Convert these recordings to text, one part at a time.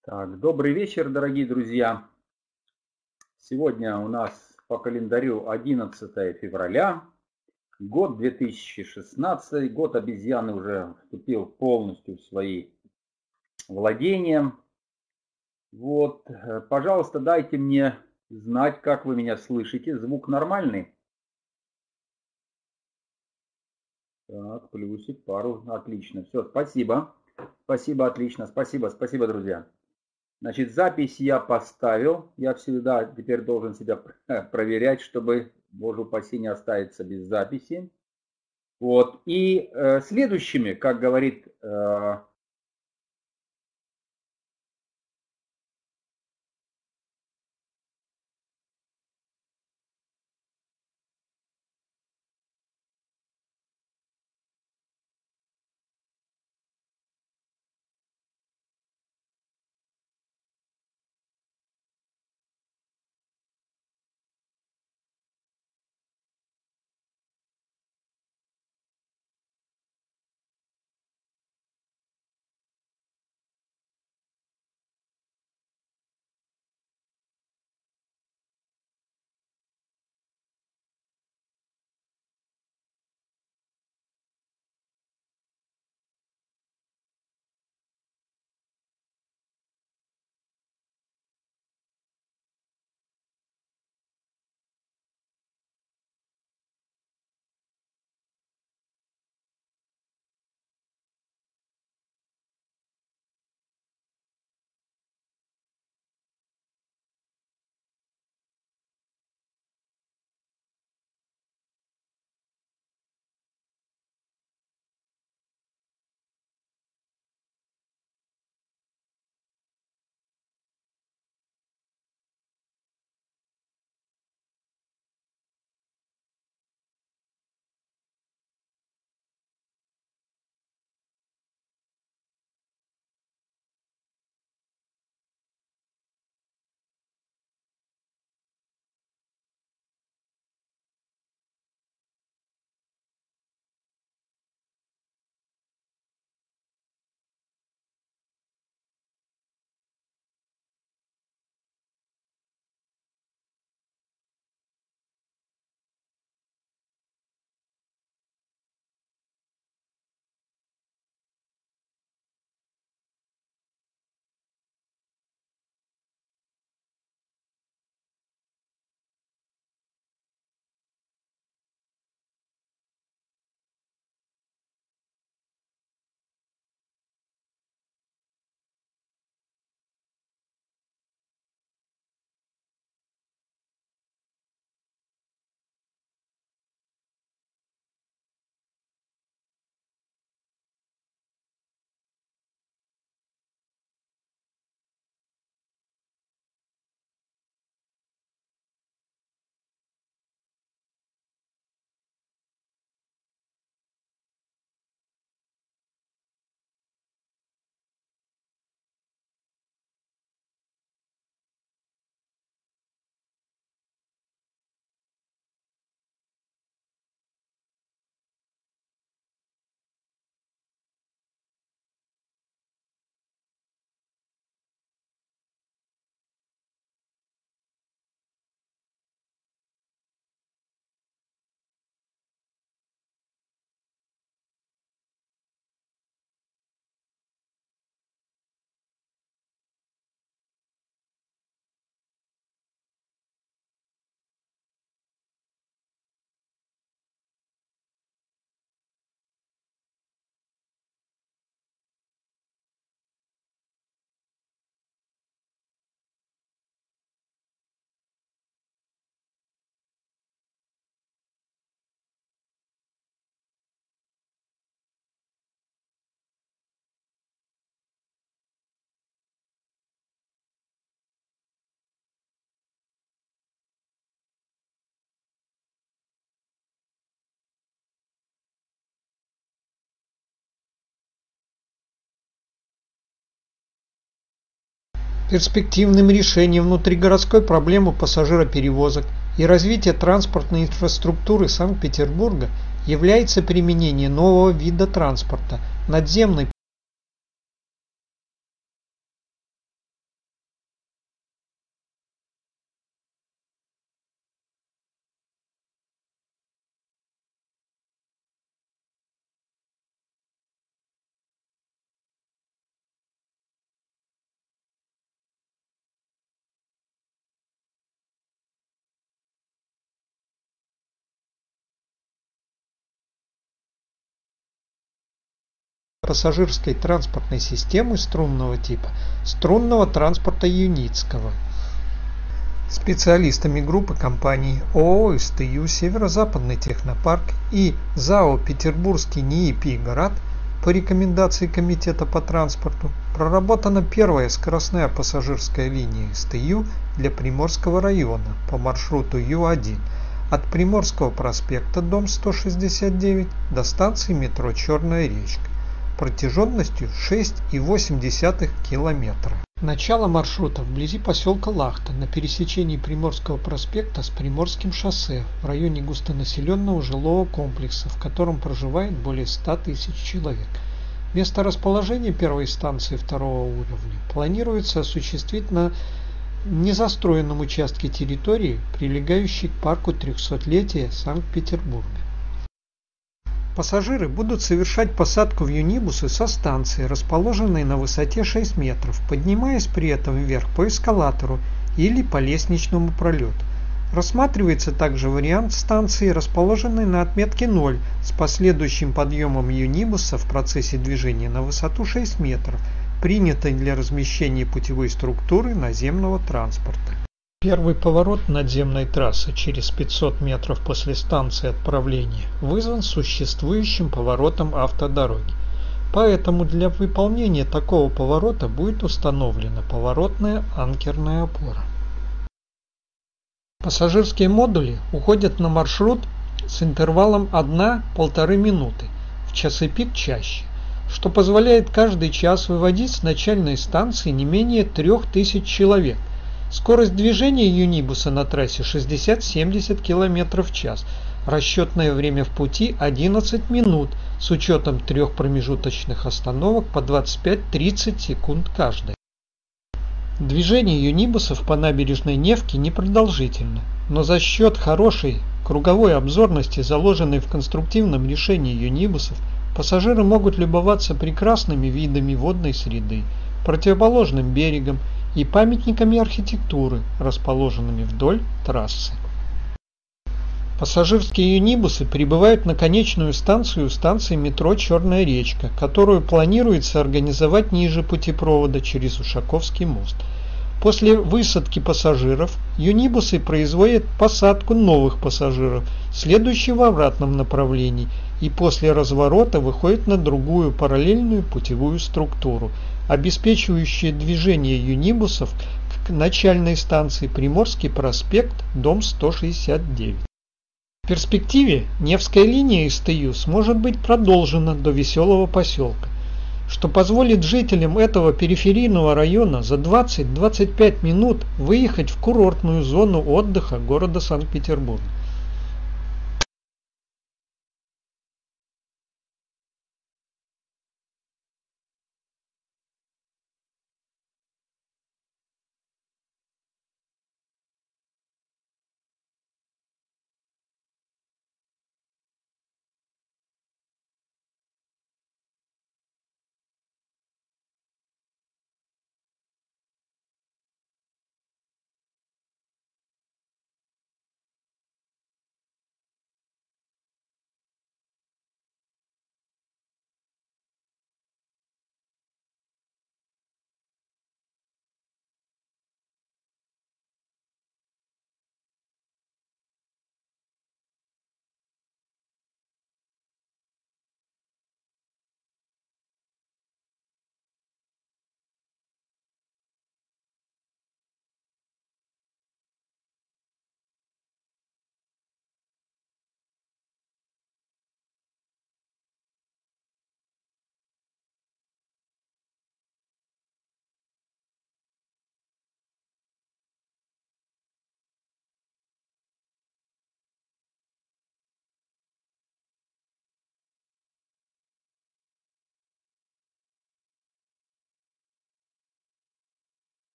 Так, добрый вечер, дорогие друзья. Сегодня у нас по календарю 11 февраля, год 2016, год обезьяны уже вступил полностью в свои владения. Вот, пожалуйста, дайте мне знать, как вы меня слышите. Звук нормальный? Так, плюсик, пару, отлично. Все, спасибо. Спасибо, отлично. Спасибо, друзья. Значит, запись я поставил. Я всегда теперь должен себя проверять, чтобы, боже упаси, не оставиться без записи. Вот. И следующими, как говорит Перспективным решением внутригородской проблемы пассажироперевозок и развития транспортной инфраструктуры Санкт-Петербурга является применение нового вида транспорта – надземной пассажирской транспортной системы струнного типа струнного транспорта Юницкого. Специалистами группы компаний ООО «СТЮ», «Северо-Западный технопарк» и ЗАО «Петербургский НИИ ГРАД» по рекомендации Комитета по транспорту проработана первая скоростная пассажирская линия СТЮ для Приморского района по маршруту Ю-1 от Приморского проспекта, дом 169, до станции метро «Черная речка» протяженностью 6,8 километра. Начало маршрута вблизи поселка Лахта на пересечении Приморского проспекта с Приморским шоссе в районе густонаселенного жилого комплекса, в котором проживает более 100 тысяч человек. Место расположения первой станции второго уровня планируется осуществить на незастроенном участке территории, прилегающей к парку 300-летия Санкт-Петербурга. Пассажиры будут совершать посадку в юнибусы со станции, расположенной на высоте 6 метров, поднимаясь при этом вверх по эскалатору или по лестничному пролету. Рассматривается также вариант станции, расположенной на отметке 0, с последующим подъемом юнибуса в процессе движения на высоту 6 метров, принятой для размещения путевой структуры наземного транспорта. Первый поворот надземной трассы через 500 метров после станции отправления вызван существующим поворотом автодороги. Поэтому для выполнения такого поворота будет установлена поворотная анкерная опора. Пассажирские модули уходят на маршрут с интервалом 1–1,5 минуты, в часы пик чаще, что позволяет каждый час выводить с начальной станции не менее 3000 человек. Скорость движения юнибуса на трассе 60–70 км в час. Расчетное время в пути 11 минут с учетом 3 промежуточных остановок по 25–30 секунд каждая. Движение юнибусов по набережной Невки непродолжительно, но за счет хорошей круговой обзорности, заложенной в конструктивном решении юнибусов, пассажиры могут любоваться прекрасными видами водной среды, противоположным берегом и памятниками архитектуры, расположенными вдоль трассы. Пассажирские юнибусы прибывают на конечную станцию станции метро «Черная речка», которую планируется организовать ниже путепровода через Ушаковский мост. После высадки пассажиров юнибусы производят посадку новых пассажиров, следующих в обратном направлении, и после разворота выходят на другую параллельную путевую структуру, обеспечивающую движение юнибусов к начальной станции Приморский проспект, дом 169. В перспективе Невская линия СТЮ сможет быть продолжена до Веселого поселка, что позволит жителям этого периферийного района за 20–25 минут выехать в курортную зону отдыха города Санкт-Петербурга.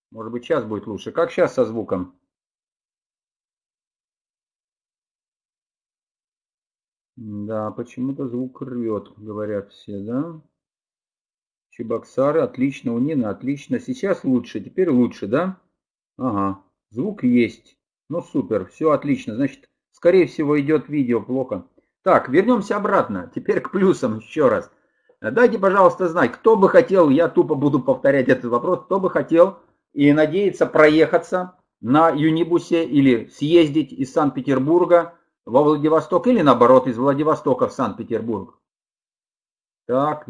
Может быть, сейчас будет лучше. Как сейчас со звуком? Да, почему-то звук рвет, говорят все, да? Чебоксары, отлично, у Нины, отлично. Сейчас лучше, теперь лучше, да? Ага, звук есть. Ну, супер, все отлично. Значит, скорее всего, идет видео плохо. Так, вернемся обратно. Теперь к плюсам еще раз. Дайте, пожалуйста, знать, кто бы хотел, я тупо буду повторять этот вопрос, кто бы хотел и надеется проехаться на юнибусе или съездить из Санкт-Петербурга во Владивосток или наоборот из Владивостока в Санкт-Петербург. Так,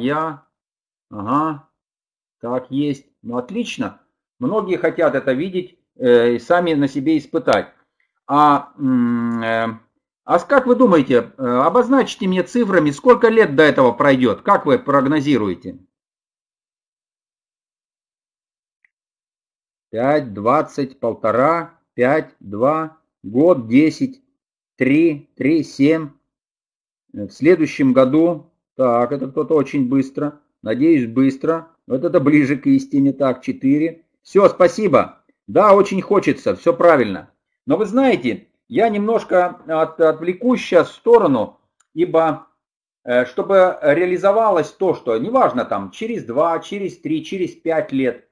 ага, так есть. Ну, отлично. Многие хотят это видеть и сами на себе испытать. А как вы думаете, обозначьте мне цифрами, сколько лет до этого пройдет? Как вы прогнозируете? 5, 20, 1,5, 5, 2, год, 10, 3, 7. В следующем году, так, это кто-то очень быстро, надеюсь, быстро. Вот это ближе к истине, так, 4. Все, спасибо. Да, очень хочется, все правильно. Но вы знаете, я немножко отвлекусь сейчас в сторону, ибо чтобы реализовалось то, что неважно там через 2, через 3, через 5 лет,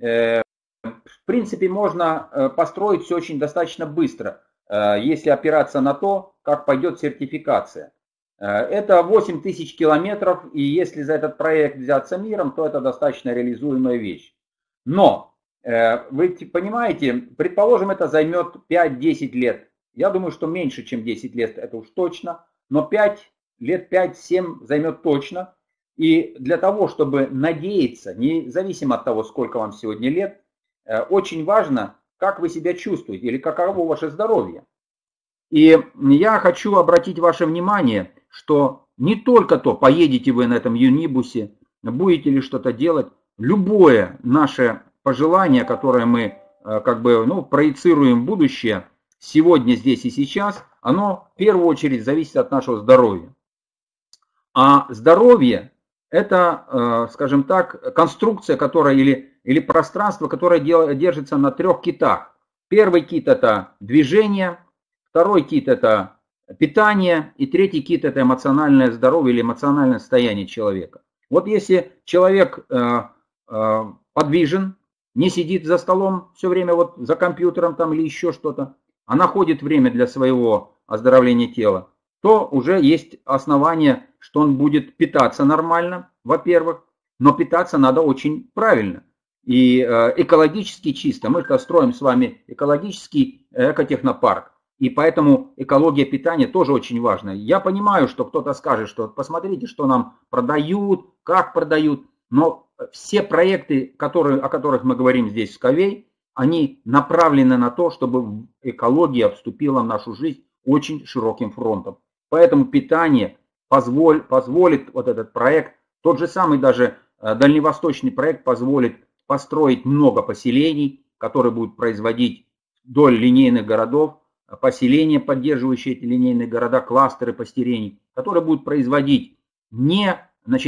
в принципе можно построить все очень достаточно быстро, если опираться на то, как пойдет сертификация. Это 8 тысяч километров, и если за этот проект взяться миром, то это достаточно реализуемая вещь. Но вы понимаете, предположим, это займет 5-10 лет. Я думаю, что меньше, чем 10 лет, это уж точно. Но 5 лет, 5-7 займет точно. И для того, чтобы надеяться, независимо от того, сколько вам сегодня лет, очень важно, как вы себя чувствуете или каково ваше здоровье. И я хочу обратить ваше внимание, что не только то, поедете вы на этом юнибусе, будете ли что-то делать, любое наше пожелание, которое мы проецируем в будущее, сегодня, здесь и сейчас, оно в первую очередь зависит от нашего здоровья. А здоровье – это, скажем так, конструкция, которая или пространство, которое держится на 3 китах. Первый кит – это движение, второй кит – это питание, и третий кит – это эмоциональное здоровье или эмоциональное состояние человека. Вот если человек подвижен, не сидит за столом все время вот за компьютером там или еще что-то, а находит время для своего оздоровления тела, то уже есть основания, что он будет питаться нормально, во-первых, но питаться надо очень правильно и экологически чисто. Мы строим с вами экологический экотехнопарк, и поэтому экология питания тоже очень важна. Я понимаю, что кто-то скажет, что посмотрите, что нам продают, как продают, но все проекты, о которых мы говорим здесь в Skyway, они направлены на то, чтобы экология вступила в нашу жизнь очень широким фронтом. Поэтому питание позволит вот этот проект, тот же самый даже дальневосточный проект позволит построить много поселений, которые будут производить вдоль линейных городов, поселения, поддерживающие эти линейные города, кластеры поселений, которые будут производить не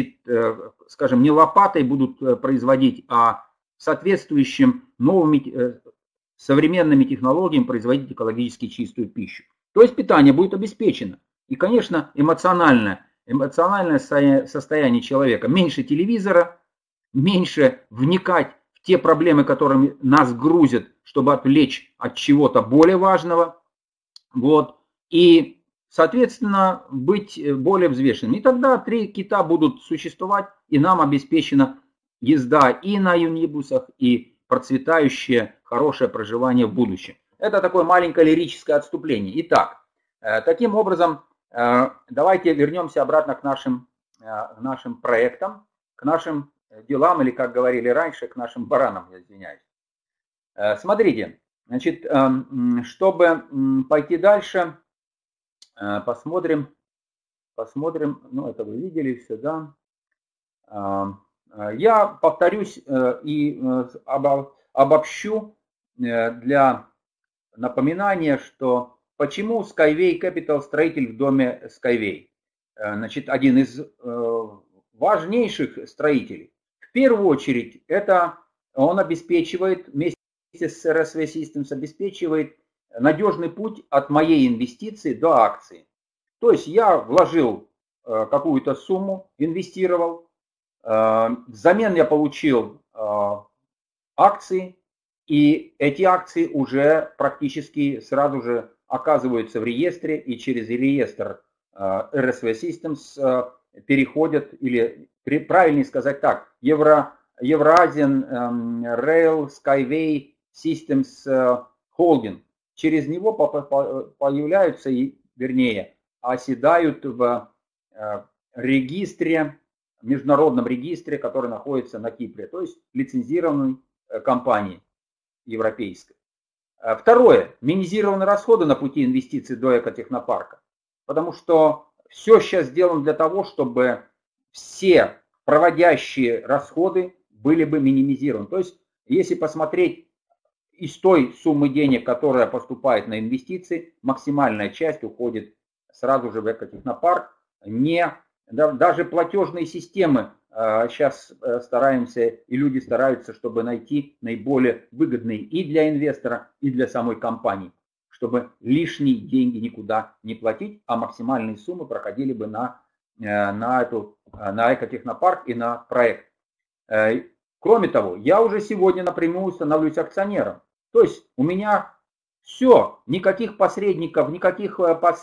лопатой будут производить, а соответствующим новыми современными технологиями производить экологически чистую пищу. То есть питание будет обеспечено. И, конечно, эмоциональное состояние человека. Меньше телевизора, меньше вникать в те проблемы, которыми нас грузят, чтобы отвлечь от чего-то более важного. Вот. И, соответственно, быть более взвешенным. И тогда 3 кита будут существовать, и нам обеспечена езда и на юнибусах, и процветающее, хорошее проживание в будущем. Это такое маленькое лирическое отступление. Итак, таким образом, давайте вернемся обратно к нашим проектам, к нашим делам, или, как говорили раньше, к нашим баранам, я извиняюсь. Смотрите, значит, чтобы пойти дальше, посмотрим, ну, это вы видели все, да. Я повторюсь и обобщу для напоминания, что почему Skyway Capital строитель в доме Skyway. Значит, один из важнейших строителей. В первую очередь, это он обеспечивает, вместе с RSV Systems, обеспечивает надежный путь от моей инвестиции до акции. То есть я вложил какую-то сумму, инвестировал, взамен я получил акции, и эти акции уже практически сразу же оказываются в реестре, и через реестр RSV Systems переходят, или правильнее сказать так, Eurasian Rail Skyway Systems Holding. Через него появляются, вернее, оседают в регистре, международном регистре, который находится на Кипре, то есть лицензированной компании европейской. Второе. Минимизированы расходы на пути инвестиций до экотехнопарка, потому что все сейчас сделано для того, чтобы все проводящие расходы были бы минимизированы. То есть, если посмотреть из той суммы денег, которая поступает на инвестиции, максимальная часть уходит сразу же в экотехнопарк. Даже платежные системы сейчас стараемся, и люди стараются, чтобы найти наиболее выгодные и для инвестора, и для самой компании, чтобы лишние деньги никуда не платить, а максимальные суммы проходили бы на экотехнопарк и на проект. Кроме того, я уже сегодня напрямую становлюсь акционером. То есть у меня все, никаких посредников, никаких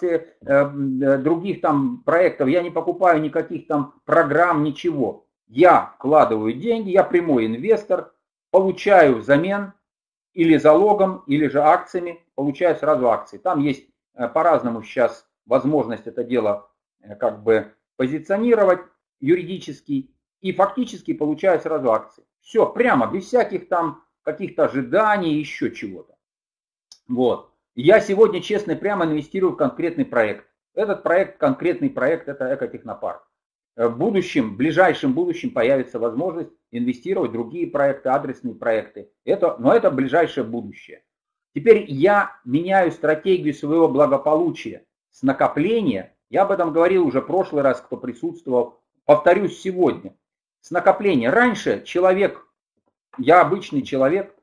других там проектов, я не покупаю никаких там программ, ничего. Я вкладываю деньги, я прямой инвестор, получаю взамен или залогом, или же акциями, получаю сразу акции. Там есть по-разному сейчас возможность это дело как бы позиционировать юридически, и фактически получаю сразу акции. Все, прямо, без всяких там каких-то ожиданий, еще чего-то. Вот. Я сегодня честно и прямо инвестирую в конкретный проект. Этот проект, конкретный проект, это экотехнопарк. В будущем, в ближайшем будущем появится возможность инвестировать в другие проекты, адресные проекты. Но это ближайшее будущее. Теперь я меняю стратегию своего благополучия с накопления. Я об этом говорил уже в прошлый раз, кто присутствовал. Повторюсь сегодня. С накопления. Раньше человек, я обычный человек,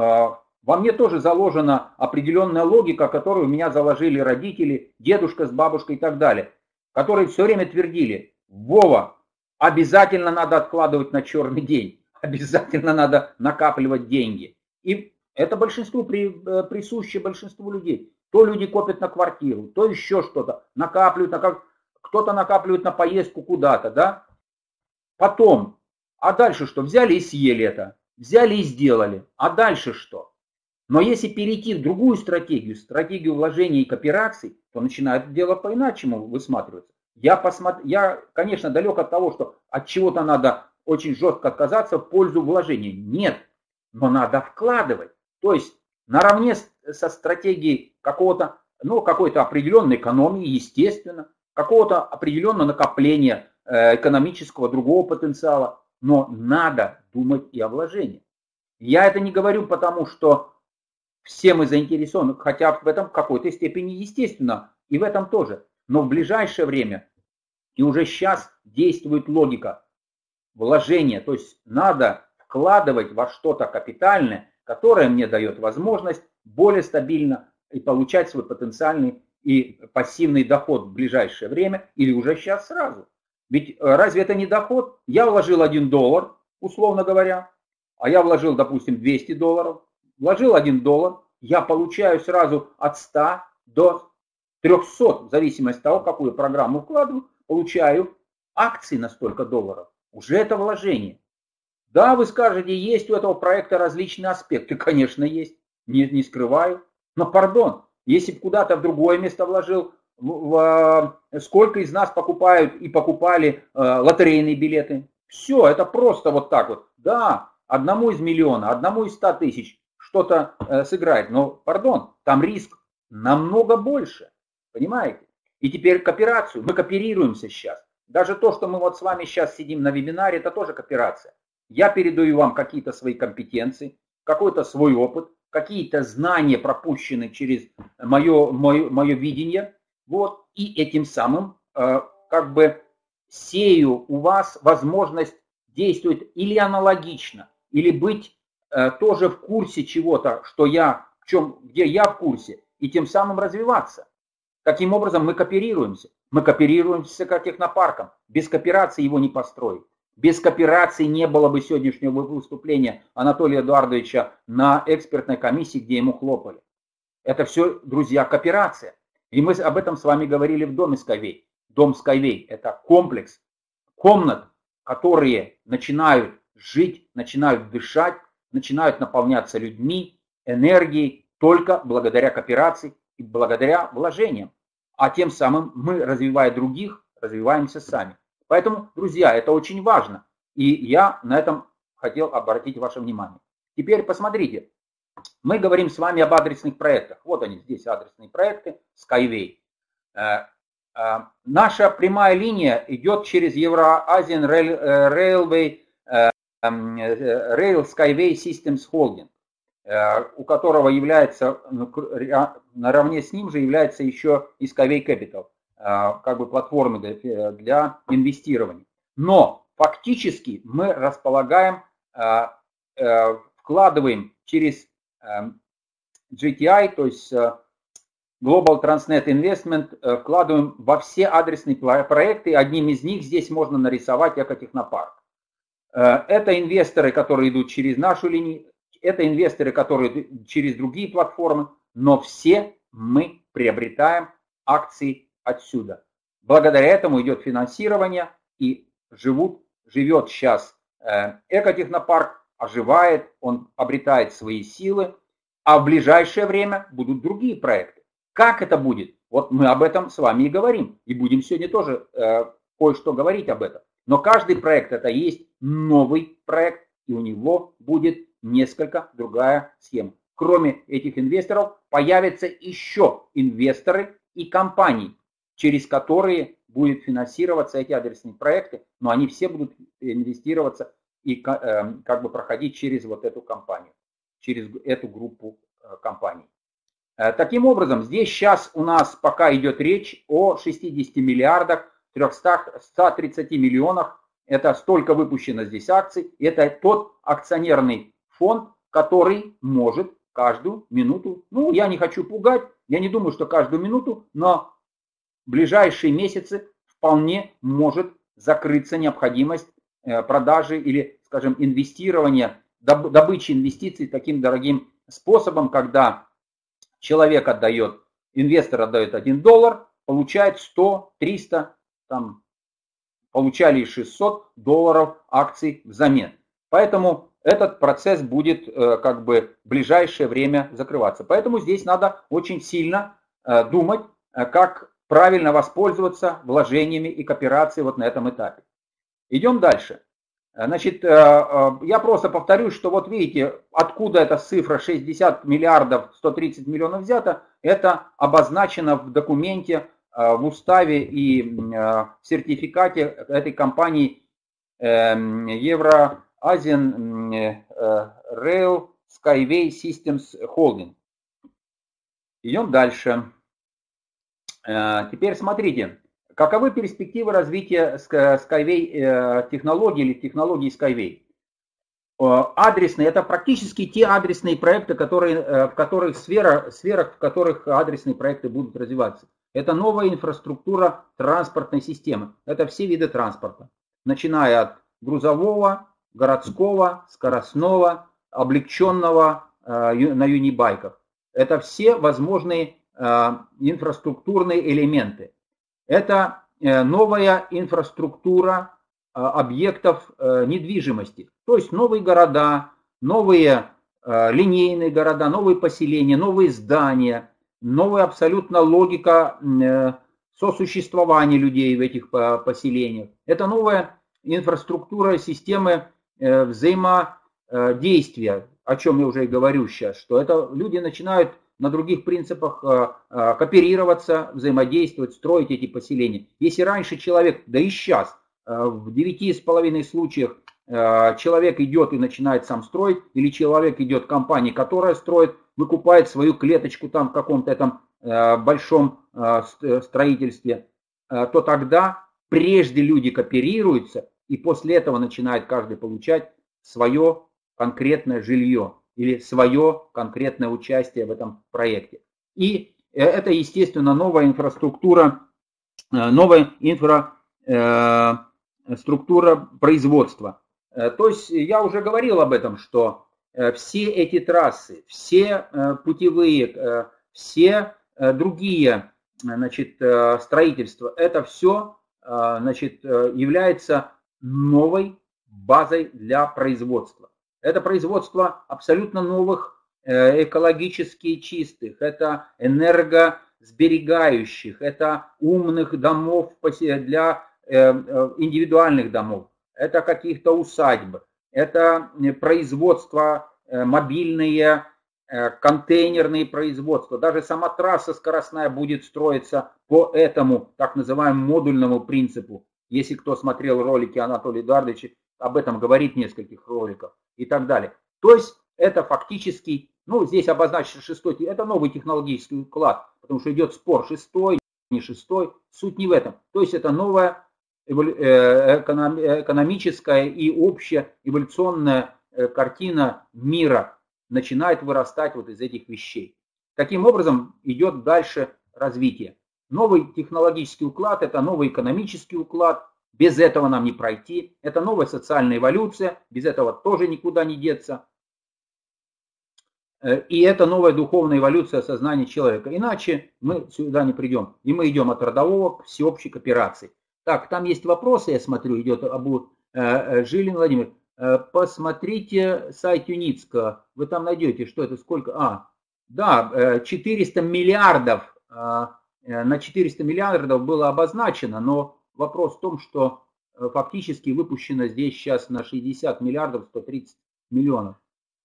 во мне тоже заложена определенная логика, которую у меня заложили родители, дедушка с бабушкой и так далее, которые все время твердили: Вова, обязательно надо откладывать на черный день, обязательно надо накапливать деньги. И это большинству присуще большинству людей. То люди копят на квартиру, то еще что-то, накапливают, кто-то накапливает на поездку куда-то, да? Потом, а дальше что? Взяли и съели это, взяли и сделали, а дальше что? Но если перейти в другую стратегию вложений и коопераций, то начинает дело по-иначему высматриваться. Я, конечно, далек от того, что от чего-то надо очень жестко отказаться в пользу вложений. Нет, но надо вкладывать. То есть наравне со стратегией какой-то определенной экономии, естественно, какого-то определенного накопления экономического другого потенциала, но надо думать и о вложении. Я это не говорю потому, что все мы заинтересованы, хотя в этом в какой-то степени естественно, и в этом тоже. Но в ближайшее время, и уже сейчас действует логика вложения, то есть надо вкладывать во что-то капитальное, которое мне дает возможность более стабильно и получать свой потенциальный и пассивный доход в ближайшее время или уже сейчас сразу. Ведь разве это не доход? Я вложил $1, условно говоря, а я вложил, допустим, $200, вложил $1, я получаю сразу от 100 до 300, в зависимости от того, какую программу вкладываю, получаю акции на столько $. Уже это вложение. Да, вы скажете, есть у этого проекта различные аспекты. Конечно, есть, не скрываю. Но, пардон, если бы куда-то в другое место вложил, сколько из нас покупают и покупали лотерейные билеты? Все, это просто вот так вот. Да, одному из миллиона, одному из 100 тысяч что-то сыграет. Но, пардон, там риск намного больше. Понимаете? И теперь кооперацию. Мы кооперируемся сейчас. Даже то, что мы вот с вами сейчас сидим на вебинаре, это тоже кооперация. Я передаю вам какие-то свои компетенции, какой-то свой опыт, какие-то знания пропущены через мое видение. Вот. И этим самым как бы сею у вас возможность действовать или аналогично, или быть тоже в курсе чего-то, где я в курсе, и тем самым развиваться. Таким образом мы кооперируемся. Мы кооперируемся как технопарком. Без кооперации его не построить. Без кооперации не было бы сегодняшнего выступления Анатолия Эдуардовича на экспертной комиссии, где ему хлопали. Это все, друзья, кооперация. И мы об этом с вами говорили в доме Skyway. Дом Skyway – это комплекс комнат, которые начинают жить, начинают дышать, начинают наполняться людьми, энергией только благодаря кооперации и благодаря вложениям. А тем самым мы, развивая других, развиваемся сами. Поэтому, друзья, это очень важно. И я на этом хотел обратить ваше внимание. Теперь посмотрите. Мы говорим с вами об адресных проектах. Вот они здесь, адресные проекты Skyway. Наша прямая линия идет через Euro-Asian Railway Rail Skyway Systems Holding, у которого является, наравне с ним же является еще и Skyway Capital, как бы платформы для инвестирования. Но фактически мы располагаем, вкладываем через GTI, то есть Global Transnet Investment, вкладываем во все адресные проекты. Одним из них здесь можно нарисовать Экотехнопарк. Это инвесторы, которые идут через нашу линию, это инвесторы, которые идут через другие платформы, но все мы приобретаем акции отсюда. Благодаря этому идет финансирование, и живет сейчас Экотехнопарк, оживает, он обретает свои силы, а в ближайшее время будут другие проекты. Как это будет? Вот мы об этом с вами и говорим, и будем сегодня тоже кое-что говорить об этом. Но каждый проект это есть новый проект, и у него будет несколько другая схема. Кроме этих инвесторов появятся еще инвесторы и компании, через которые будут финансироваться эти адресные проекты, но они все будут инвестироваться и как бы проходить через вот эту компанию, через эту группу компаний. Таким образом, здесь сейчас у нас пока идет речь о 60 миллиардах 130 миллионах. Это столько выпущено здесь акций. Это тот акционерный фонд, который может каждую минуту, ну я не хочу пугать, я не думаю, что каждую минуту, но в ближайшие месяцы вполне может закрыться необходимость продажи или, скажем, инвестирования, добычи инвестиций таким дорогим способом, когда человек отдает, инвестор отдает $1, получает 100, 300, там, получали $600 акций взамен. Поэтому этот процесс будет как бы в ближайшее время закрываться. Поэтому здесь надо очень сильно думать, как правильно воспользоваться вложениями и кооперацией вот на этом этапе. Идем дальше. Значит, я просто повторюсь, что вот видите, откуда эта цифра 60 миллиардов 130 миллионов взята, это обозначено в документе, в уставе и в сертификате этой компании Euro-Asian Rail Skyway Systems Holding. Идем дальше. Теперь смотрите. Каковы перспективы развития Skyway технологий или технологий Skyway? Адресные, это практически те адресные проекты, в которых сферах, в которых адресные проекты будут развиваться. Это новая инфраструктура транспортной системы. Это все виды транспорта, начиная от грузового, городского, скоростного, облегченного на юнибайках. Это все возможные инфраструктурные элементы. Это новая инфраструктура объектов недвижимости. То есть новые города, новые линейные города, новые поселения, новые здания, новая абсолютно логика сосуществования людей в этих поселениях. Это новая инфраструктура системы взаимодействия, о чем я уже и говорю сейчас, что это люди начинают на других принципах кооперироваться, взаимодействовать, строить эти поселения. Если раньше человек, да и сейчас, в 9,5 случаях человек идет и начинает сам строить, или человек идет в компании, которая строит, выкупает свою клеточку там в каком-то этом большом строительстве, то тогда прежде люди кооперируются, и после этого начинает каждый получать свое конкретное жилье или свое конкретное участие в этом проекте. И это, естественно, новая инфраструктура, структура производства. То есть я уже говорил об этом, что все эти трассы, все путевые, все другие, значит, строительства, это все, значит, является новой базой для производства. Это производство абсолютно новых, экологически чистых, это энергосберегающих, это умных домов для индивидуальных домов, это каких-то усадьб, это производство мобильные, контейнерные производства. Даже сама трасса скоростная будет строиться по этому так называемому модульному принципу. Если кто смотрел ролики Анатолия Эдуардовича, об этом говорит в нескольких роликах и так далее. То есть это фактически, ну здесь обозначен шестой, это новый технологический уклад, потому что идет спор, шестой, не шестой, суть не в этом. То есть это новая экономическая и общая эволюционная картина мира начинает вырастать вот из этих вещей. Таким образом идет дальше развитие. Новый технологический уклад – это новый экономический уклад, без этого нам не пройти. Это новая социальная эволюция, без этого тоже никуда не деться. И это новая духовная эволюция сознания человека. Иначе мы сюда не придем. И мы идем от родового к всеобщей кооперации. Так, там есть вопросы, я смотрю, идет Абу Жилин Владимир. Посмотрите сайт ЮНИЦКО, вы там найдете, что это, сколько. Да, 400 миллиардов, на 400 миллиардов было обозначено, но вопрос в том, что фактически выпущено здесь сейчас на 60 миллиардов 130 миллионов.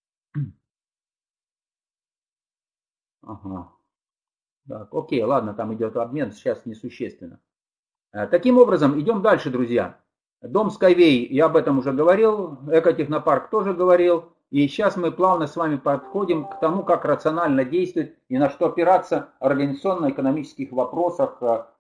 Ага. Так, окей, ладно, там идет обмен, сейчас несущественно. Таким образом, идем дальше, друзья. Дом Skyway, я об этом уже говорил, экотехнопарк тоже говорил. И сейчас мы плавно с вами подходим к тому, как рационально действовать и на что опираться в организационно-экономических вопросах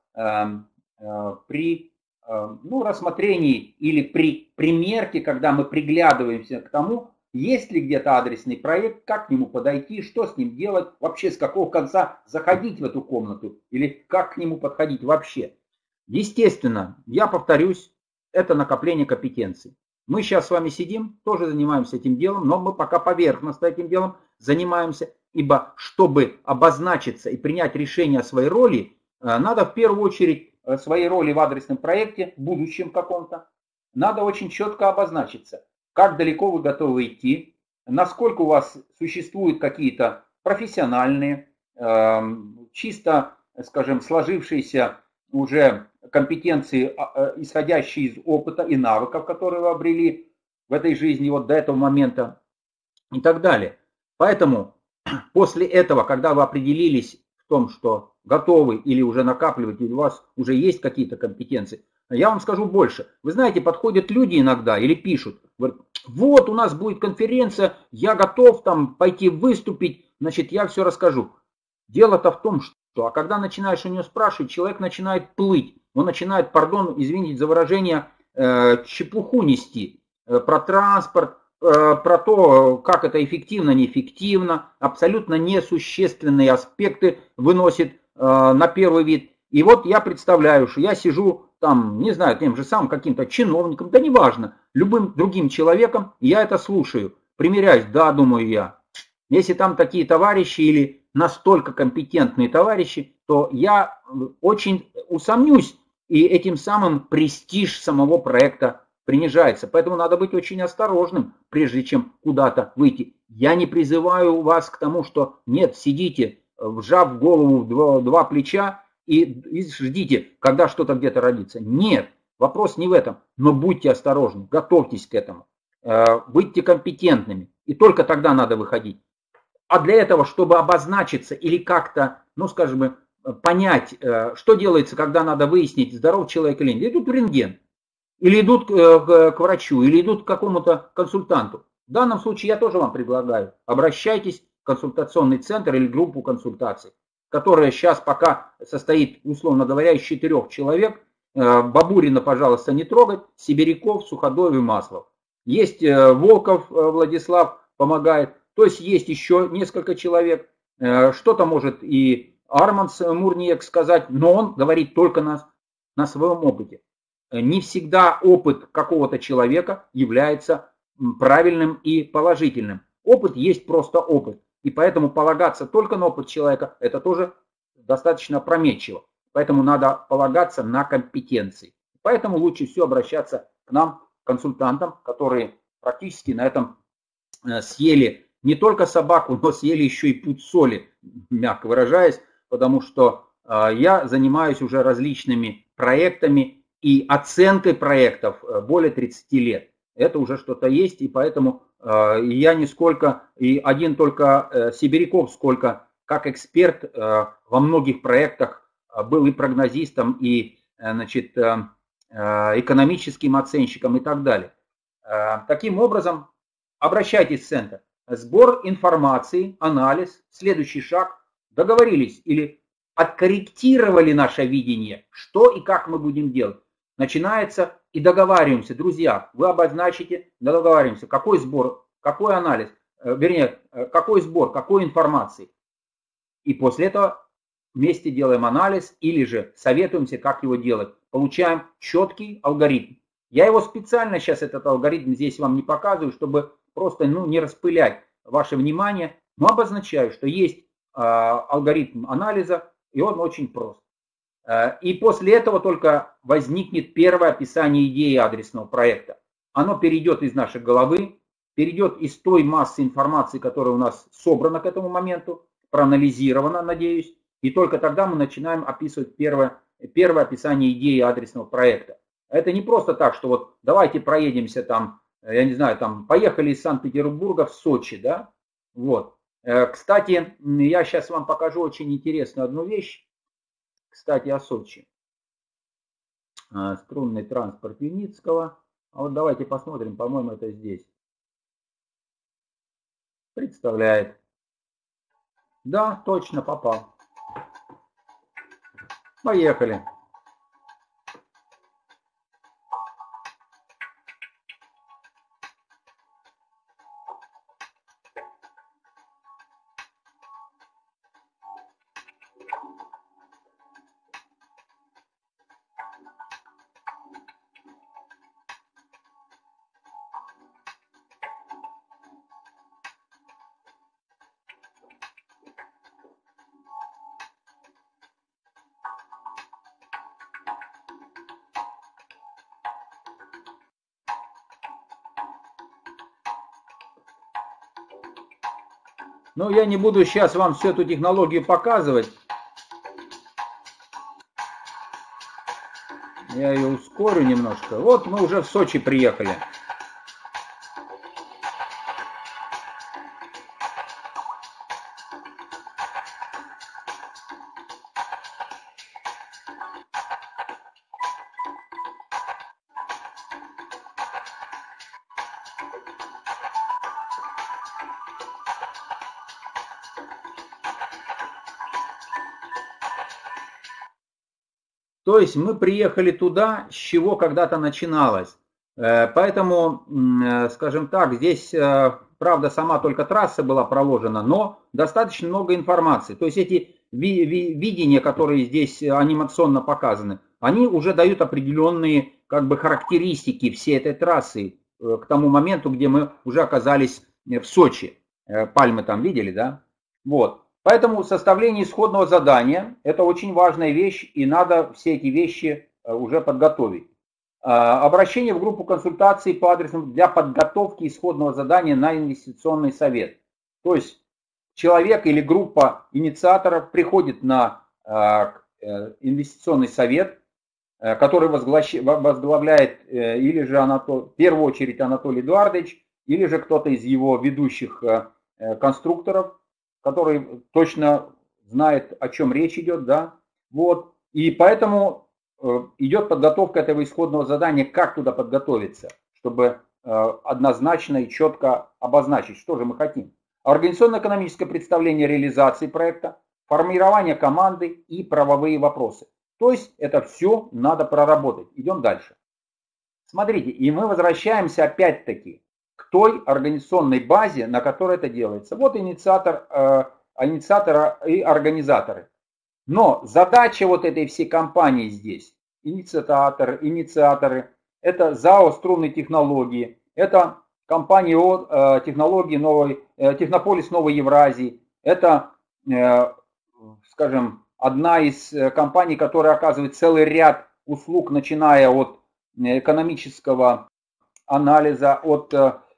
при рассмотрении или при примерке, когда мы приглядываемся к тому, есть ли где-то адресный проект, как к нему подойти, что с ним делать, вообще с какого конца заходить в эту комнату или как к нему подходить вообще. Естественно, я повторюсь, это накопление компетенций. Мы сейчас с вами сидим, тоже занимаемся этим делом, но мы пока поверхностно этим делом занимаемся, ибо чтобы обозначиться и принять решение о своей роли, надо в первую очередь своей роли в адресном проекте, в будущем каком-то, надо очень четко обозначиться, как далеко вы готовы идти, насколько у вас существуют какие-то профессиональные, чисто, скажем, сложившиеся уже компетенции, исходящие из опыта и навыков, которые вы обрели в этой жизни вот до этого момента и так далее. Поэтому после этого, когда вы определились в том, что готовы или уже накапливаете, или у вас уже есть какие-то компетенции, я вам скажу больше. Вы знаете, подходят люди иногда или пишут, говорят, вот у нас будет конференция, я готов там пойти выступить, значит, я все расскажу. Дело-то в том, что когда начинаешь у него спрашивать, человек начинает плыть. Он начинает, пардон, извините за выражение, чепуху нести про транспорт, про то, как это эффективно, неэффективно, абсолютно несущественные аспекты выносит на первый вид. И вот я представляю, что я сижу там, не знаю, тем же самым каким-то чиновником, да неважно, любым другим человеком, и я это слушаю, примеряюсь, да, думаю я. Если там такие товарищи или настолько компетентные товарищи, то я очень усомнюсь, и этим самым престиж самого проекта принижается. Поэтому надо быть очень осторожным, прежде чем куда-то выйти. Я не призываю вас к тому, что нет, сидите, вжав голову в два плеча и ждите, когда что-то где-то родится. Нет, вопрос не в этом. Но будьте осторожны, готовьтесь к этому. Будьте компетентными. И только тогда надо выходить. А для этого, чтобы обозначиться или как-то, ну скажем, понять, что делается, когда надо выяснить, здоров человек или нет, идут в рентген, или идут к врачу, или идут к какому-то консультанту. В данном случае я тоже вам предлагаю, обращайтесь в консультационный центр или группу консультаций, которая сейчас пока состоит, условно говоря, из 4 человек. Бабурина, пожалуйста, не трогать, Сибиряков, Суходоев и Маслов. есть Волков Владислав помогает, то есть есть еще несколько человек, что-то может и Арманс Мурниек сказать, но он говорит только на своем опыте. Не всегда опыт какого-то человека является правильным и положительным. Опыт есть просто опыт. И поэтому полагаться только на опыт человека, это тоже достаточно опрометчиво. Поэтому надо полагаться на компетенции. Поэтому лучше всего обращаться к нам, консультантам, которые практически на этом съели не только собаку, но съели еще и пуд соли, мягко выражаясь, потому что я занимаюсь уже различными проектами и оценкой проектов более 30 лет. Это уже что-то есть, и поэтому я нисколько, и один только Сибиряков, сколько как эксперт во многих проектах был и прогнозистом, и значит, экономическим оценщиком и так далее. Таким образом, обращайтесь в центр. Сбор информации, анализ, следующий шаг. Договорились или откорректировали наше видение, что и как мы будем делать. Начинается и договариваемся, друзья, вы обозначите, договариваемся, какой сбор, какой анализ, вернее, какой сбор, какой информации. И после этого вместе делаем анализ или же советуемся, как его делать. Получаем четкий алгоритм. Я его специально сейчас, этот алгоритм, здесь вам не показываю, чтобы просто не распылять ваше внимание, но обозначаю, что есть алгоритм анализа, и он очень прост. И после этого только возникнет первое описание идеи адресного проекта. Оно перейдет из нашей головы, перейдет из той массы информации, которая у нас собрана к этому моменту, проанализирована, надеюсь, и только тогда мы начинаем описывать первое описание идеи адресного проекта. Это не просто так, что вот давайте проедемся там, я не знаю, там поехали из Санкт-Петербурга в Сочи, да, вот. Кстати, я сейчас вам покажу очень интересную одну вещь, кстати, о Сочи. Струнный транспорт Юницкого. А вот давайте посмотрим, по-моему, это здесь. Представляет. Да, точно попал. Поехали. Но я не буду сейчас вам всю эту технологию показывать. Я ее ускорю немножко. Вот мы уже в Сочи приехали. То есть мы приехали туда, с чего когда-то начиналось. Поэтому, скажем так, здесь, правда, сама только трасса была проложена, но достаточно много информации. То есть эти видения, которые здесь анимационно показаны, они уже дают определенные характеристики всей этой трассы к тому моменту, где мы уже оказались в Сочи. Пальмы там видели, да? Вот. Поэтому составление исходного задания – это очень важная вещь, и надо все эти вещи уже подготовить. Обращение в группу консультаций по адресу для подготовки исходного задания на инвестиционный совет. То есть человек или группа инициаторов приходит на инвестиционный совет, который возглавляет или же в первую очередь Анатолий Эдуардович, или же кто-то из его ведущих конструкторов, который точно знает, о чем речь идет, да, вот, и поэтому идет подготовка этого исходного задания, как туда подготовиться, чтобы однозначно и четко обозначить, что же мы хотим. Организационно-экономическое представление реализации проекта, формирование команды и правовые вопросы. То есть это все надо проработать. Идем дальше. Смотрите, и мы возвращаемся опять-таки к той организационной базе, на которой это делается. Вот инициатора и организаторы. Но задача вот этой всей компании здесь, инициаторы, это ЗАО «Струнные технологии», это компания Технополис Новой Евразии, это, скажем, одна из компаний, которая оказывает целый ряд услуг, начиная от экономического анализа, от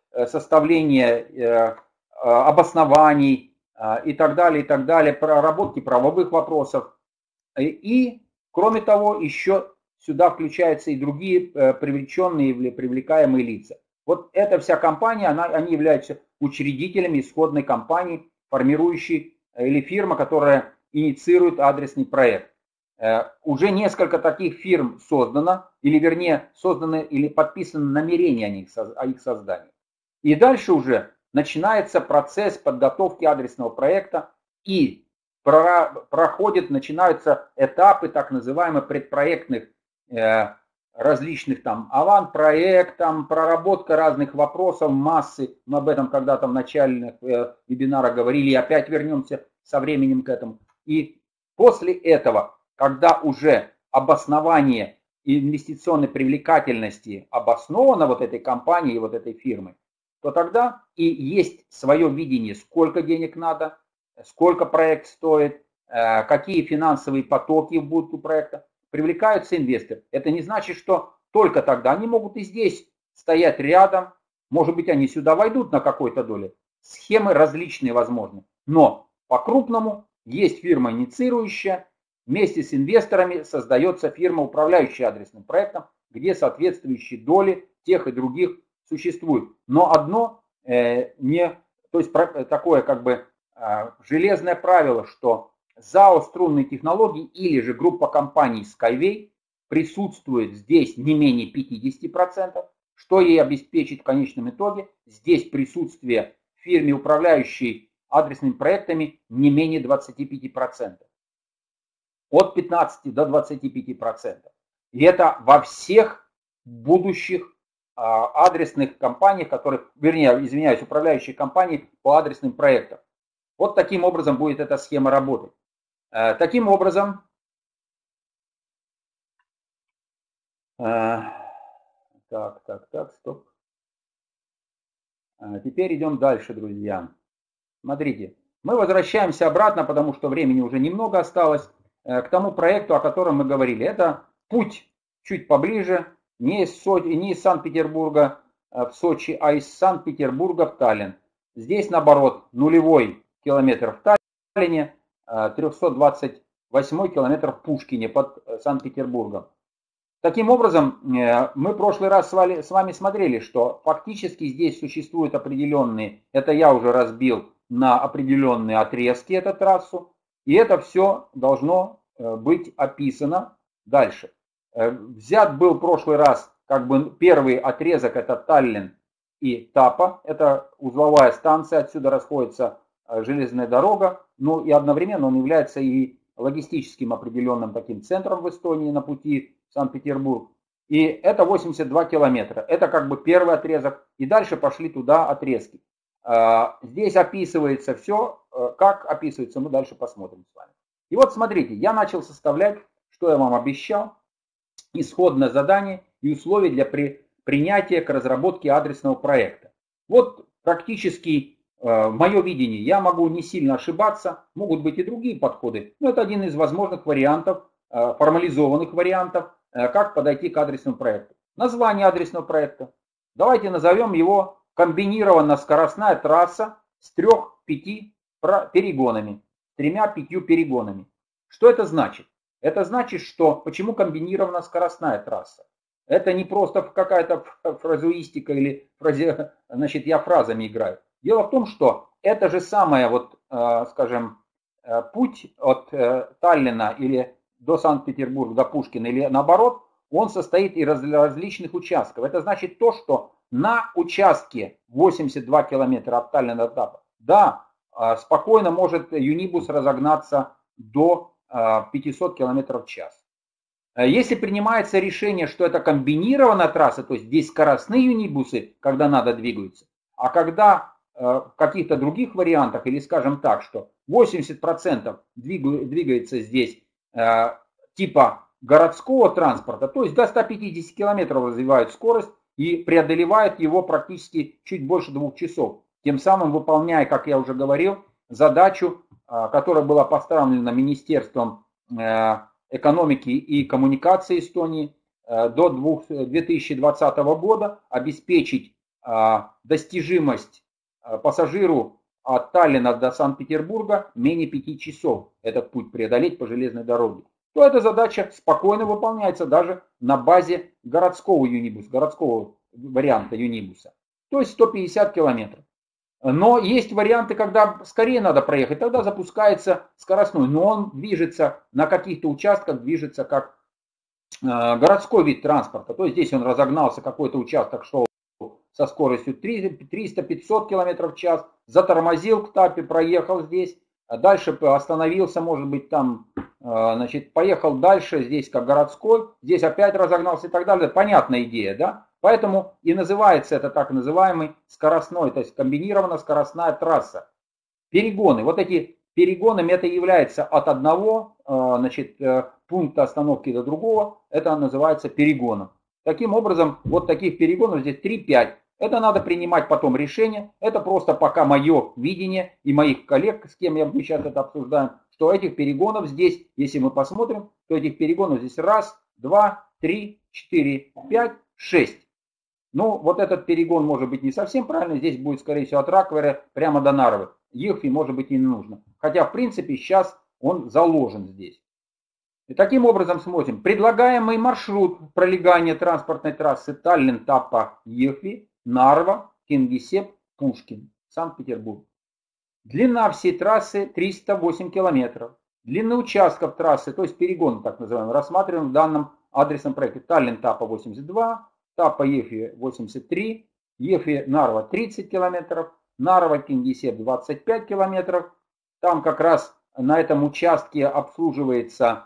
составления обоснований и так далее, проработки правовых вопросов. И, кроме того, еще сюда включаются и другие привлеченные или привлекаемые лица. Вот эта вся компания, они являются учредителями исходной компании, формирующей, или фирма, которая инициирует адресный проект. Уже несколько таких фирм создано, или вернее созданы или подписаны намерения о их создании. И дальше уже начинается процесс подготовки адресного проекта и начинаются этапы так называемых предпроектных различных там аванпроект, там проработка разных вопросов, массы. Мы об этом когда-то в начальных вебинарах говорили, и опять вернемся со временем к этому. И после этого, когда уже обоснование инвестиционной привлекательности обосновано вот этой компанией, вот этой фирмой, то тогда и есть свое видение, сколько денег надо, сколько проект стоит, какие финансовые потоки будут у проекта. Привлекаются инвесторы. Это не значит, что только тогда они могут и здесь стоять рядом. Может быть, они сюда войдут на какой-то доле. Схемы различные возможны. Но по-крупному есть фирма инициирующая. Вместе с инвесторами создается фирма, управляющая адресным проектом, где соответствующие доли тех и других существуют. Но одно то есть такое как бы железное правило, что ЗАО «Струнные технологии» или же группа компаний Skyway присутствует здесь не менее 50%, что ей обеспечит в конечном итоге здесь присутствие в фирме, управляющей адресными проектами, не менее 25%. От 15 до 25%. И это во всех будущих адресных компаниях, управляющих компаний по адресным проектам. Вот таким образом будет эта схема работать. Таким образом, стоп. Теперь идем дальше, друзья. Смотрите, мы возвращаемся обратно, потому что времени уже немного осталось, к тому проекту, о котором мы говорили. Это путь чуть поближе, не из Санкт-Петербурга в Сочи, а из Санкт-Петербурга в Таллин. Здесь, наоборот, нулевой километр в Таллине, 328 километр в Пушкине под Санкт-Петербургом. Таким образом, мы в прошлый раз с вами смотрели, что фактически здесь существуют определенные, это я уже разбил на определенные отрезки эту трассу, и это все должно быть описано дальше. Взят был в прошлый раз как бы первый отрезок, это Таллин и Тапа, это узловая станция, отсюда расходится железная дорога, ну и одновременно он является и логистическим определенным таким центром в Эстонии на пути в Санкт-Петербург. И это 82 километра, это как бы первый отрезок, и дальше пошли туда отрезки. Здесь описывается все, как описывается, мы дальше посмотрим с вами. И вот смотрите, я начал составлять, что я вам обещал, исходное задание и условия для принятия к разработке адресного проекта. Вот практически мое видение, я могу не сильно ошибаться, могут быть и другие подходы, но это один из возможных вариантов, формализованных вариантов, как подойти к адресному проекту. Название адресного проекта. Давайте назовем его комбинированная скоростная трасса с 3-5 перегонами. С 3-5 перегонами. Что это значит? Это значит, что почему комбинированная скоростная трасса? Это не просто какая-то фразуистика или значит, я фразами играю. Дело в том, что это же самое, вот, скажем, путь от Таллина или до Санкт-Петербурга, до Пушкина или наоборот, он состоит из различных участков. Это значит то, что на участке 82 километра от Таллина до Тапа, да, спокойно может юнибус разогнаться до 500 километров в час. Если принимается решение, что это комбинированная трасса, то есть здесь скоростные юнибусы, когда надо, двигаются, а когда в каких-то других вариантах, или скажем так, что 80% двигается здесь типа городского транспорта, то есть до 150 км развивают скорость и преодолевают его практически чуть больше 2 часов, тем самым выполняя, как я уже говорил, задачу, которая была поставлена Министерством экономики и коммуникации Эстонии до 2020 года, обеспечить достижимость пассажиру от Таллина до Санкт-Петербурга менее 5 часов этот путь преодолеть по железной дороге, то эта задача спокойно выполняется даже на базе городского юнибуса, городского варианта юнибуса, то есть 150 километров. Но есть варианты, когда скорее надо проехать, тогда запускается скоростной, но он движется на каких-то участках, движется как городской вид транспорта. То есть здесь он разогнался, какой-то участок шел со скоростью 300-500 км в час, затормозил к ТАПе, проехал здесь, дальше остановился, может быть, там, значит, поехал дальше, здесь как городской, здесь опять разогнался и так далее. Понятная идея, да? Поэтому и называется это так называемый скоростной, то есть комбинированная скоростная трасса. Перегоны. Вот эти перегонами это является от одного, значит, пункта остановки до другого. Это называется перегоном. Таким образом, вот таких перегонов здесь 3-5. Это надо принимать потом решение. Это просто пока мое видение и моих коллег, с кем мы сейчас это обсуждаем, что этих перегонов здесь, если мы посмотрим, то этих перегонов здесь 1, 2, 3, 4, 5, 6. Ну, вот этот перегон может быть не совсем правильный. Здесь будет, скорее всего, от Ракверы прямо до Нарвы. Ехать, может быть, и не нужно. Хотя, в принципе, сейчас он заложен здесь. И таким образом смотрим. Предлагаемый маршрут пролегания транспортной трассы Таллин, Тапа, Ехви, Нарва, Кингисепп, Пушкин, Санкт-Петербург. Длина всей трассы 308 километров. Длина участков трассы, то есть перегон, так называемый, рассматриваем в данном адресном проекте. Таллин, Тапа 82, Тапа, Ехви 83, Ехви, Нарва 30 километров, Нарва, Кингисепп 25 километров. Там как раз на этом участке обслуживается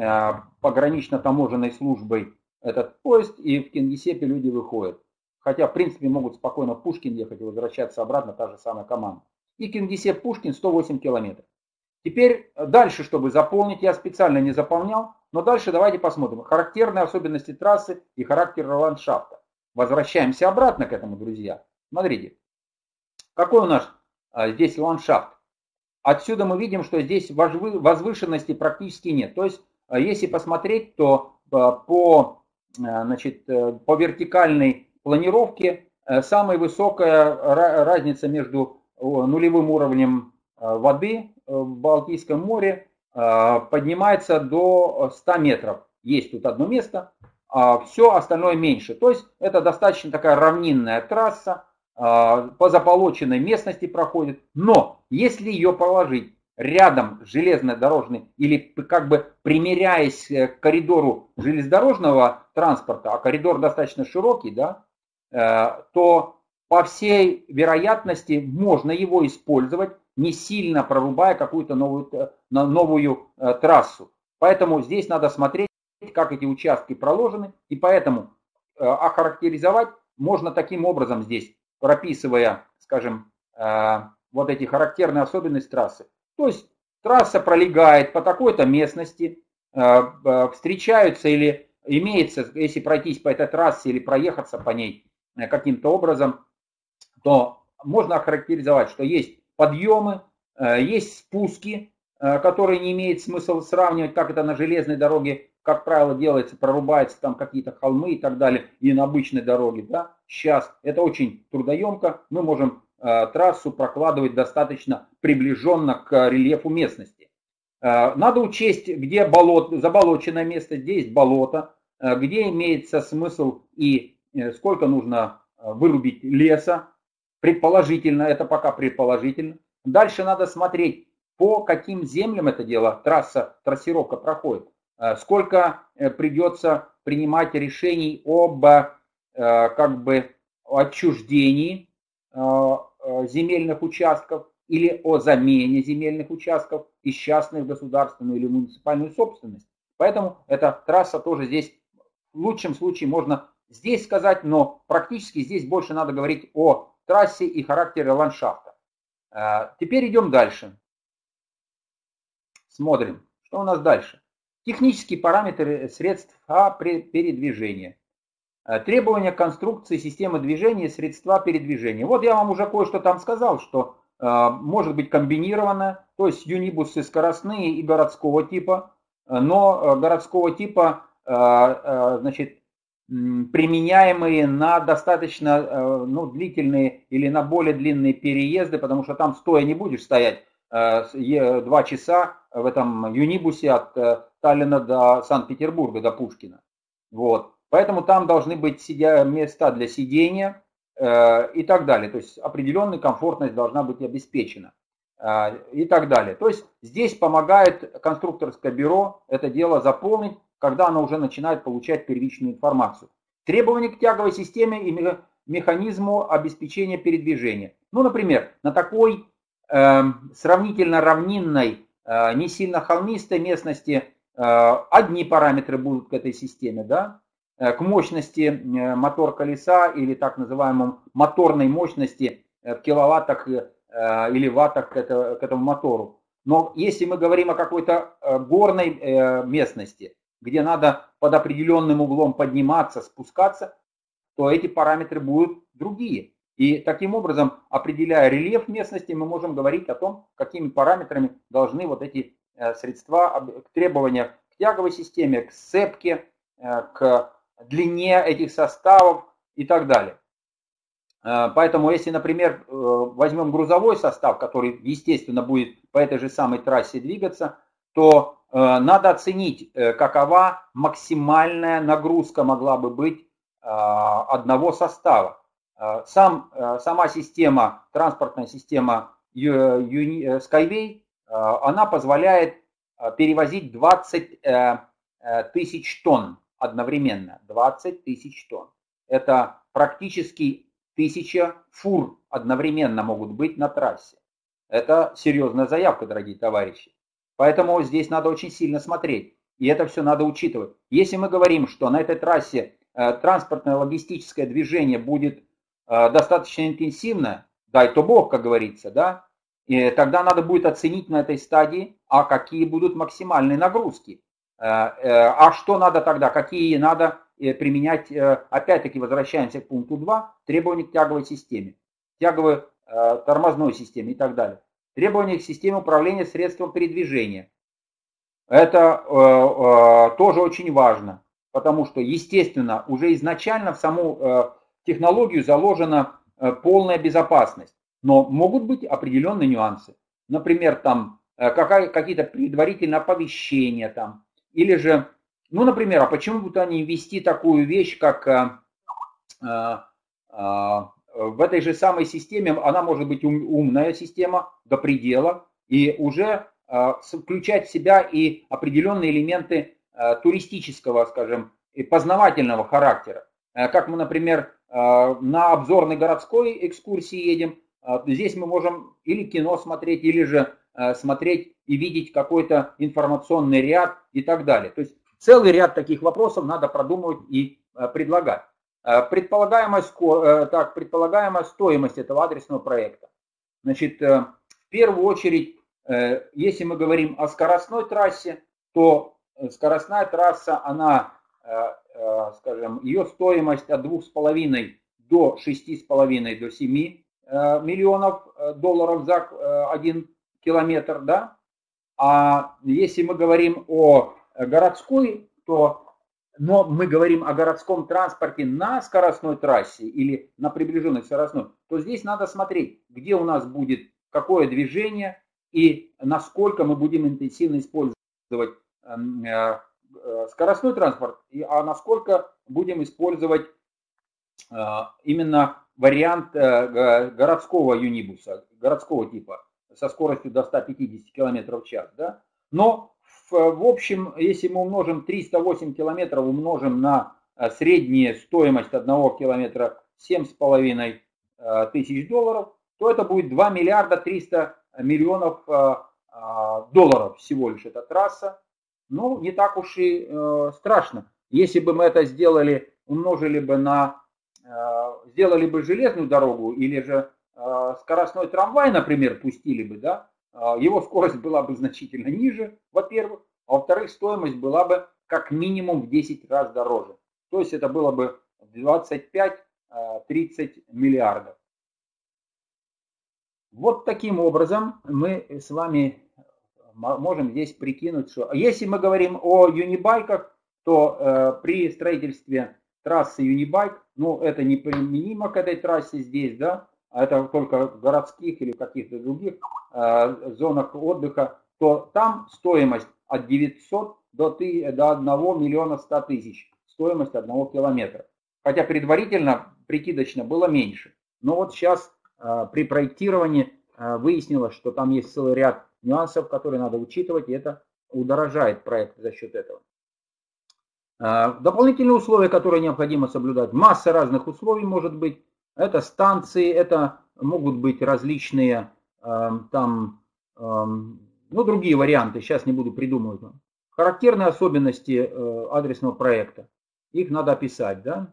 погранично-таможенной службой этот поезд, и в Кингисеппе люди выходят. Хотя, в принципе, могут спокойно в Пушкин ехать и возвращаться обратно, та же самая команда. И Кингисепп-Пушкин 108 километров. Теперь дальше, чтобы заполнить, я специально не заполнял, но дальше давайте посмотрим. Характерные особенности трассы и характер ландшафта. Возвращаемся обратно к этому, друзья. Смотрите, какой у нас здесь ландшафт. Отсюда мы видим, что здесь возвышенности практически нет. То есть, если посмотреть, то по вертикальной планировке самая высокая разница между нулевым уровнем воды в Балтийском море поднимается до 100 метров. Есть тут одно место, а все остальное меньше. То есть это достаточно такая равнинная трасса, по заболоченной местности проходит. Но если ее положить рядом с железнодорожной или как бы примеряясь к коридору железнодорожного транспорта, а коридор достаточно широкий, да, то по всей вероятности можно его использовать, не сильно прорубая какую-то новую трассу. Поэтому здесь надо смотреть, как эти участки проложены, и поэтому охарактеризовать можно таким образом здесь, прописывая, скажем, вот эти характерные особенности трассы. То есть трасса пролегает по такой-то местности, встречаются или имеется, если пройтись по этой трассе или проехаться по ней каким-то образом, то можно охарактеризовать, что есть подъемы, есть спуски, которые не имеет смысла сравнивать, как это на железной дороге, как правило, делается, прорубаются там какие-то холмы и так далее, и на обычной дороге, да, сейчас это очень трудоемко, мы можем трассу прокладывать достаточно приближенно к рельефу местности. Надо учесть, где заболоченное место, где есть болото, где имеется смысл и сколько нужно вырубить леса, предположительно, это пока предположительно. Дальше надо смотреть, по каким землям это дело, трассировка проходит. Сколько придется принимать решений об как бы отчуждении земельных участков или о замене земельных участков из частной в государственную или муниципальную собственность. Поэтому эта трасса тоже здесь в лучшем случае можно здесь сказать, но практически здесь больше надо говорить о трассе и характере ландшафта. Теперь идем дальше. Смотрим, что у нас дальше. Технические параметры средств передвижения. Требования конструкции системы движения и средства передвижения. Вот я вам уже кое-что там сказал, что может быть комбинировано, то есть юнибусы скоростные и городского типа, но городского типа, значит, применяемые на достаточно длительные или на более длинные переезды, потому что там стоя не будешь стоять 2 часа в этом юнибусе от Таллина до Санкт-Петербурга, до Пушкина. Вот. Поэтому там должны быть места для сидения и так далее. То есть определенная комфортность должна быть обеспечена и так далее. То есть здесь помогает конструкторское бюро это дело заполнить, когда оно уже начинает получать первичную информацию. Требования к тяговой системе и механизму обеспечения передвижения. Ну, например, на такой сравнительно равнинной, не сильно холмистой местности одни параметры будут к этой системе, да? К мощности мотор колеса или так называемой моторной мощности в киловаттах или ваттах к этому мотору. Но если мы говорим о какой-то горной местности, где надо под определенным углом подниматься, спускаться, то эти параметры будут другие. И таким образом, определяя рельеф местности, мы можем говорить о том, какими параметрами должны вот эти средства, требования к тяговой системе, к сцепке, к длине этих составов и так далее. Поэтому, если, например, возьмем грузовой состав, который, естественно, будет по этой же самой трассе двигаться, то надо оценить, какова максимальная нагрузка могла бы быть одного состава. Сама система, транспортная система Skyway, она позволяет перевозить 20 тысяч тонн одновременно. 20 тысяч тонн. Это практически 1000 фур одновременно могут быть на трассе. Это серьезная заявка, дорогие товарищи. Поэтому здесь надо очень сильно смотреть. И это все надо учитывать. Если мы говорим, что на этой трассе транспортное логистическое движение будет достаточно интенсивно, дай то Бог, как говорится, да, и тогда надо будет оценить на этой стадии, а какие будут максимальные нагрузки. А что надо тогда, какие надо применять, опять-таки возвращаемся к пункту 2, требования к тяговой системе, тяговой тормозной системе и так далее. Требования к системе управления средством передвижения. Это тоже очень важно, потому что, естественно, уже изначально в саму технологию заложена полная безопасность, но могут быть определенные нюансы. Например, там какие-то предварительные оповещения там, или же, ну, например, а почему бы то не ввести такую вещь, как в этой же самой системе, она может быть умная система до предела, и уже включать в себя и определенные элементы туристического, скажем, и познавательного характера. Как мы, например, на обзорной городской экскурсии едем, здесь мы можем или кино смотреть, или же смотреть и видеть какой-то информационный ряд и так далее. То есть целый ряд таких вопросов надо продумывать и предлагать. Предполагаемая стоимость этого адресного проекта. Значит, в первую очередь, если мы говорим о скоростной трассе, то скоростная трасса, она, скажем, ее стоимость от 2,5 до 6,5 до 7 миллионов долларов за 1 километр, да? А если мы говорим о городской, но мы говорим о городском транспорте на скоростной трассе или на приближенной скоростной, то здесь надо смотреть, где у нас будет какое движение и насколько мы будем интенсивно использовать скоростной транспорт, а насколько будем использовать именно вариант городского юнибуса, городского типа, со скоростью до 150 км в час. Да? Но в общем, если мы умножим 308 километров, умножим на среднюю стоимость 1 километра 7,5 тысяч долларов, то это будет 2 миллиарда 300 миллионов долларов всего лишь эта трасса. ну, не так уж и страшно. Если бы мы это сделали, умножили бы на, сделали бы железную дорогу или же скоростной трамвай, например, пустили бы, да, его скорость была бы значительно ниже, во-первых, а во-вторых, стоимость была бы как минимум в 10 раз дороже. То есть это было бы 25-30 миллиардов. Вот таким образом мы с вами можем здесь прикинуть, что если мы говорим о юнибайках, то при строительстве трассы юнибайк, ну это не применимо к этой трассе здесь, да, а это только в городских или каких-то других зонах отдыха, то там стоимость от 900 до 1 миллиона 100 тысяч, стоимость 1 километра. Хотя предварительно, прикидочно было меньше. Но вот сейчас при проектировании выяснилось, что там есть целый ряд нюансов, которые надо учитывать, и это удорожает проект за счет этого. Дополнительные условия, которые необходимо соблюдать, масса разных условий может быть. Это станции, это могут быть различные там, ну, другие варианты, сейчас не буду придумывать. Характерные особенности адресного проекта, их надо описать, да.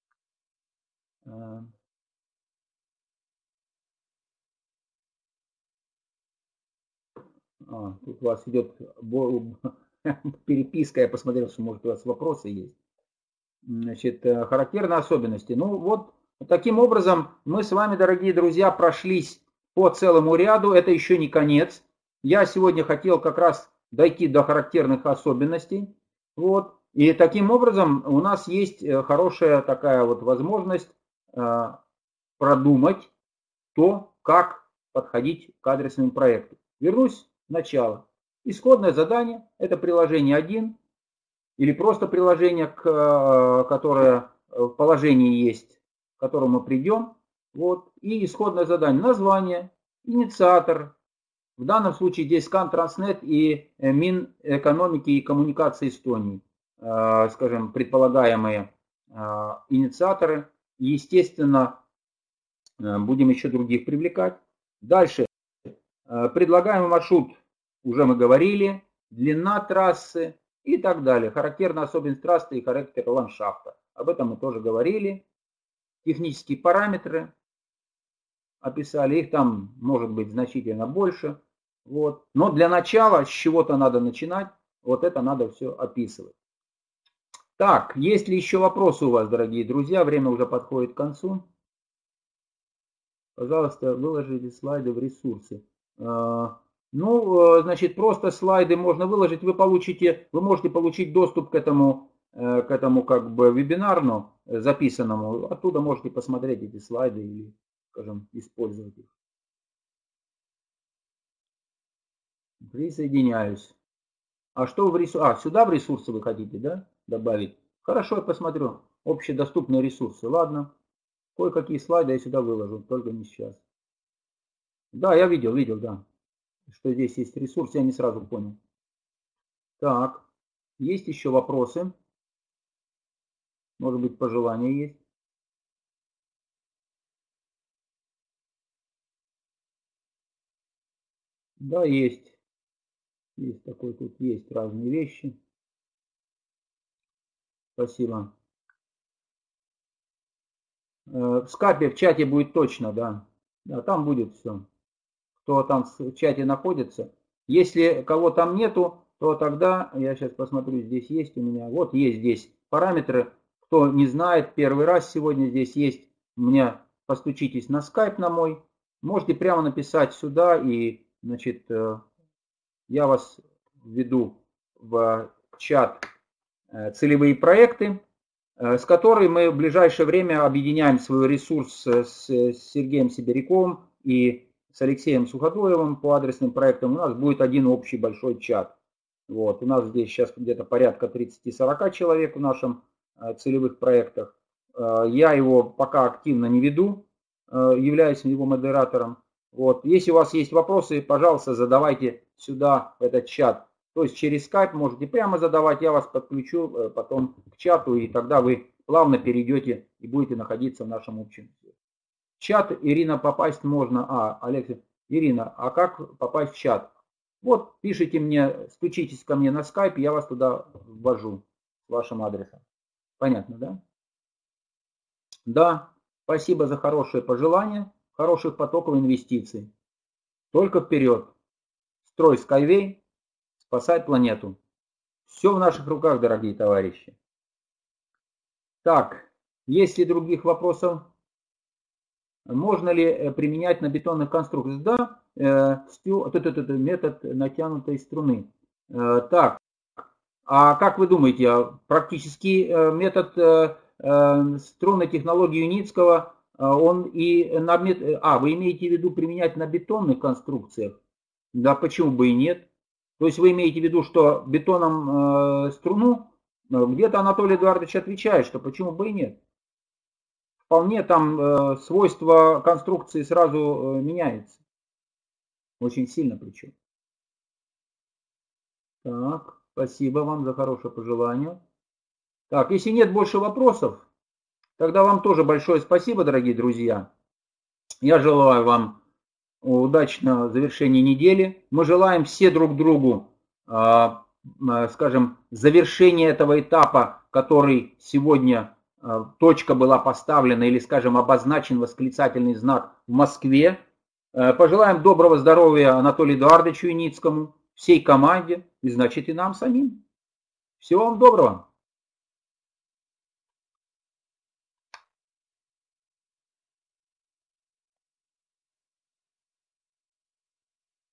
Тут у вас идет переписка, я посмотрел, что может у вас вопросы есть. Значит, характерные особенности. Ну вот, таким образом мы с вами, дорогие друзья, прошлись по целому ряду. Это еще не конец. Я сегодня хотел как раз дойти до характерных особенностей. Вот. И таким образом у нас есть хорошая такая вот возможность продумать то, как подходить к адресному проекту. Вернусь в начало. Исходное задание – это приложение 1 или просто приложение, которое в положении есть, к которому мы придем. Вот. И исходное задание – название, инициатор. В данном случае здесь Скантранснет и Минэкономики и коммуникации Эстонии, скажем, предполагаемые инициаторы. Естественно, будем еще других привлекать. Дальше. Предлагаемый маршрут, уже мы говорили, длина трассы и так далее. Характерная особенность трассы и характер ландшафта. Об этом мы тоже говорили. Технические параметры описали. Их там может быть значительно больше. Вот. Но для начала с чего-то надо начинать. Вот это надо все описывать. Так, есть ли еще вопросы у вас, дорогие друзья? Время уже подходит к концу. Пожалуйста, выложите слайды в ресурсы. Ну, значит, просто слайды можно выложить. Вы можете получить доступ к этому как бы вебинару записанному. Оттуда можете посмотреть эти слайды или, скажем, использовать их. Присоединяюсь. А что в ресурсы? Сюда в ресурсы вы хотите, да, добавить? Хорошо, я посмотрю. Общедоступные ресурсы. Ладно. Кое-какие слайды я сюда выложу, только не сейчас. Да, я видел, да. Что здесь есть ресурс, я не сразу понял. Так, есть еще вопросы? Может быть, пожелания есть? Да, есть. Есть такой, тут есть разные вещи. Спасибо. В скайпе, в чате будет точно, да. Да, там будет все. Кто там в чате находится. Если кого там нету, то тогда, я сейчас посмотрю, здесь есть у меня. Вот есть здесь параметры. Кто не знает, первый раз сегодня здесь есть. У меня постучитесь на скайп на мой. Можете прямо написать сюда, и, значит, я вас введу в чат целевые проекты, с которой мы в ближайшее время объединяем свой ресурс с Сергеем Сибиряковым и с Алексеем Суходоевым по адресным проектам. У нас будет один общий большой чат. Вот. У нас здесь сейчас где-то порядка 30-40 человек в нашем целевых проектах. Я его пока активно не веду, являюсь его модератором. Вот. Если у вас есть вопросы, пожалуйста, задавайте сюда, в этот чат. То есть через скайп можете прямо задавать, я вас подключу потом к чату, и тогда вы плавно перейдете и будете находиться в нашем общем. В чат, Ирина, попасть можно. Ирина, а как попасть в чат? Вот, пишите мне, стучитесь ко мне на скайп, я вас туда ввожу с вашим адресом. Понятно, да? Да, спасибо за хорошие пожелания, хороших потоков инвестиций. Только вперед. Строй Skyway, спасать планету. Все в наших руках, дорогие товарищи. Так, есть ли других вопросов? Можно ли применять на бетонных конструкциях? Да, метод натянутой струны. Так, а как вы думаете, практический метод струнной технологии Юницкого, он и на вы имеете в виду применять на бетонных конструкциях? Да, почему бы и нет? То есть вы имеете в виду, что бетоном струну, где-то Анатолий Эдуардович отвечает, что почему бы и нет? Вполне там свойства конструкции сразу меняются. Очень сильно причем. Так, спасибо вам за хорошее пожелание. Так, если нет больше вопросов, тогда вам тоже большое спасибо, дорогие друзья. Я желаю вам удачного завершения недели. Мы желаем все друг другу, скажем, завершения этого этапа, который сегодня точка была поставлена или, скажем, обозначен восклицательный знак в Москве. Пожелаем доброго здоровья Анатолию Эдуардовичу Юницкому, всей команде и, значит, и нам самим. Всего вам доброго.